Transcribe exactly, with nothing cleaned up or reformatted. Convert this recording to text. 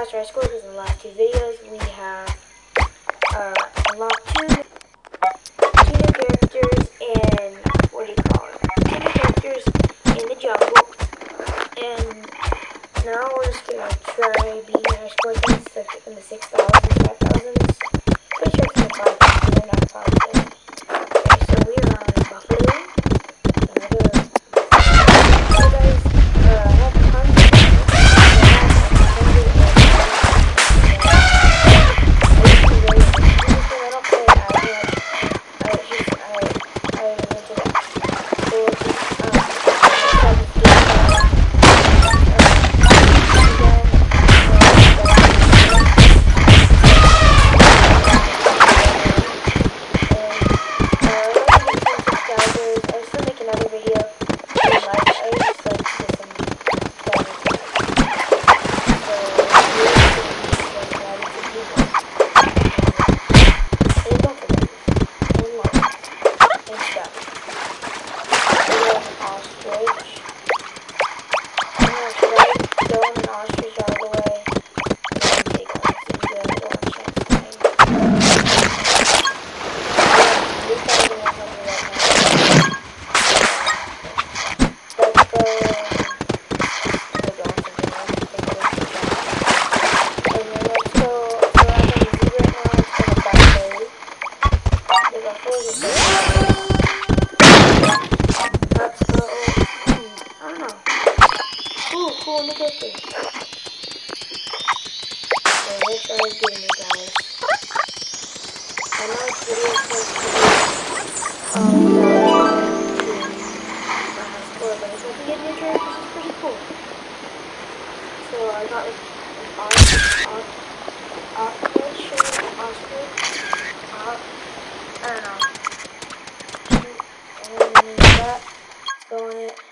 faster our scores because in the last two videos we have uh, unlocked two, two new characters and what do you call it? Two new characters in the jungle, and now we're just gonna try beating our scores in the six in the six thousands, five thousands. Pretty sure it's in the five thousands. We're not positive. Okay, so we are on Buffalo. Another. So guys, uh, I have tons of cool in the birthday. So let's try getting it, guys. I know this video is supposed to be um without trying to uh, score, but it's like to get new characters is pretty cool. So I got like an octwhitch or ostrich, oct, I don't know. And that, go on it.